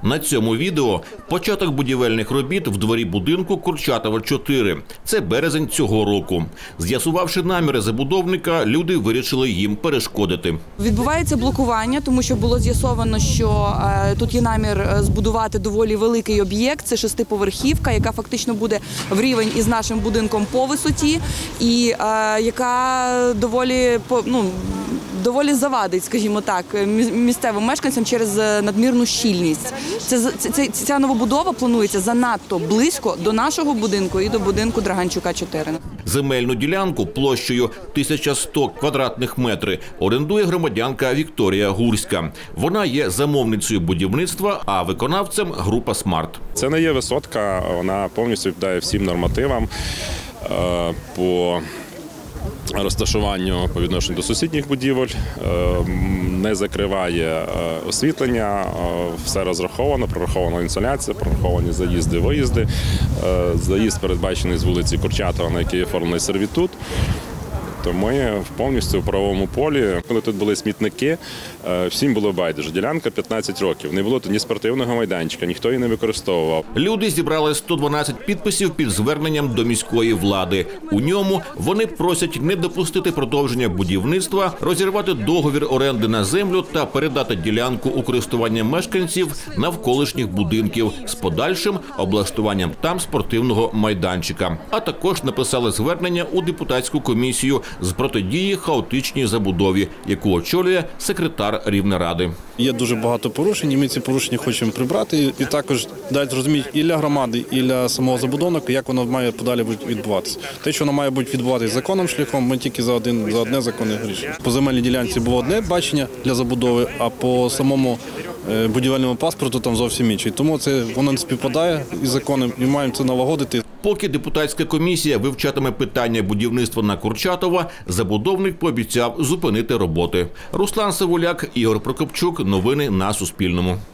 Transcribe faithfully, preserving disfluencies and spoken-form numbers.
На цьому відео початок будівельних робіт в дворі будинку Курчатова, чотири. Це березень цього року. З'ясувавши наміри забудовника, люди вирішили їм перешкодити. Відбувається блокування, тому що було з'ясовано, що е, тут є намір збудувати доволі великий об'єкт. Це шестиповерхівка, яка фактично буде в рівень із нашим будинком по висоті і е, яка доволі, ну, доволі завадить, скажімо так, місцевим мешканцям через надмірну щільність. Це, це, ця новобудова планується занадто близько до нашого будинку і до будинку Драганчука, чотири. Земельну ділянку площею тисяча сто квадратних метрів орендує громадянка Вікторія Гурська. Вона є замовницею будівництва, а виконавцем – група «Смарт». Це не є висотка, вона повністю відповідає всім нормативам по розташуванню по відношенню до сусідніх будівель, не закриває освітлення, все розраховано, прорахована інсоляція, прораховані заїзди, виїзди. Заїзд передбачений з вулиці Курчатова, на якій оформлений сервітут. То ми повністю в правовому полі. Коли тут були смітники, всім було байдуже. Ділянка п'ятнадцять років. Не було тут ні спортивного майданчика, ніхто її не використовував. Люди зібрали сто дванадцять підписів під зверненням до міської влади. У ньому вони просять не допустити продовження будівництва, розірвати договір оренди на землю та передати ділянку у користування мешканців навколишніх будинків з подальшим облаштуванням там спортивного майданчика. А також написали звернення у депутатську комісію з протидії хаотичній забудові, яку очолює секретар Рівнеради. Є дуже багато порушень, і ми ці порушення хочемо прибрати. І також дати зрозуміти і для громади, і для самого забудовника, як воно має подалі відбуватися. Те, що воно має бути відбуватися законним шляхом, ми тільки за, один, за одне законне рішення. По земельній ділянці було одне бачення для забудови, а по самому будівельному паспорту там зовсім інший. Тому це воно не співпадає із законом і маємо це налагодити. Поки депутатська комісія вивчатиме питання будівництва на Курчатова, забудовник пообіцяв зупинити роботи. Руслан Савуляк, Ігор Прокопчук. Новини на Суспільному.